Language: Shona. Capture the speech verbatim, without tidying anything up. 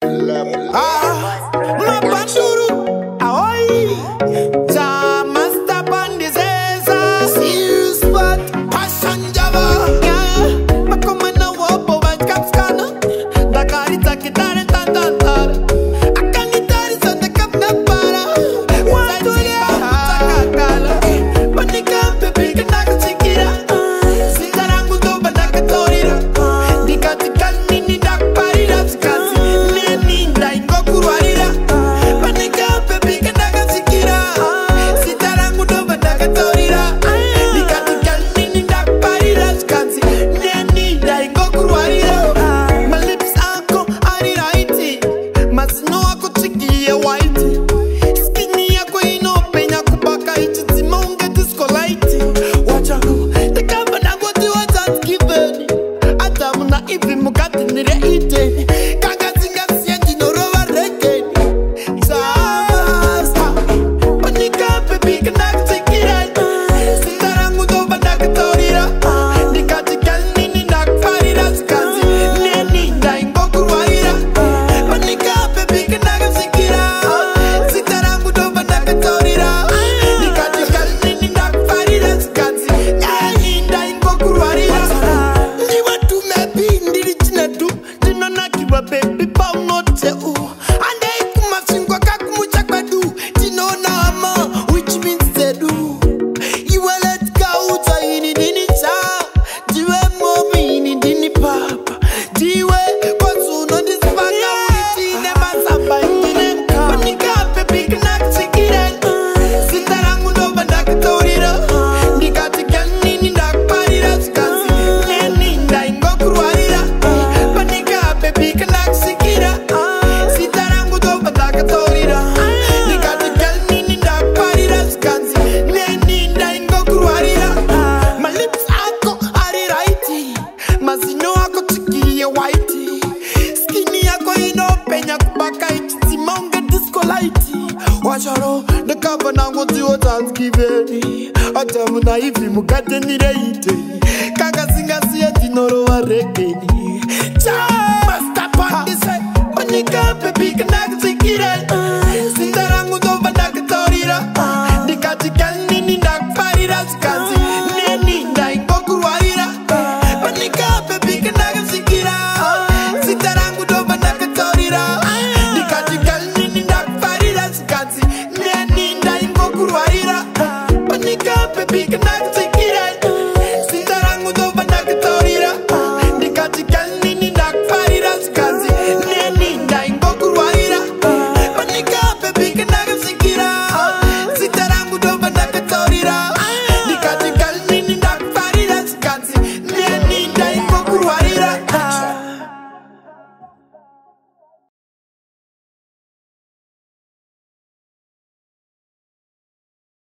Ah, my banduru, ahoy. Master Pandi's Chillspot, passion Java. Yeah, but come on now, up over Capscana. The car is a guitar and tantan. I can't guitar is on the cup na para. One to the but the camp big and I can take it out. Sindarangu do banaka torira. The Katikan mini dark party that's got Neni like Gokurida. But the camp big and I can take it out. Sindarangu do banaka torira. The Katikan mini dark party that's got Neni like Gokurida. My lips are go ari righty. Mas no ako chiki ya white. Skinny ako ino penya kubaka ichi monga disco light. Watch out, the company go do what I'm given. Adam na ivi mukati nire ite. Kanga zinga sienti no rova reke. Zasta, panika pepi kanak tikira. Sindarangu do banaka torira. Nikati kalni ni nak farira skazi. Neni da ingoku waira. Panika pepi kanak tikira. Sindarangu do banaka torira. Nikati kalni ni nak farira skazi. Neni da ingoku waira. Ni watu mebi ndiri china du. Jino na kiwa baby pa unote u. Ande kuma singwa kakumucha kwa du. Jino na ama which means they do. You will let go to ini dini cha. Jiwe mobi ini dini papa. Jiwe kosu no disbanga witi ne masamba ini. Panika pepi kanak sikire. Sindarangu no banaka torira. Nikati kani ni dak parira skazi. Neni nda ingoku warira. Panika pepi kanak sikira. Sindarangu no banaka torira. Nikati kani ni dak parira skazi. Neni nda ingoku warira. My lips ako ari righty. Mazino ako chiki ya whitey. Skinny ako ino penya kubaka ichi monga disco lighty. Watch out, the cover now go do what I'm giving. Atamu na ivi mukate nireite. Kaka singa sieti noro wa reggae. Cha, Master Pane say, panika pepi kanak tikire.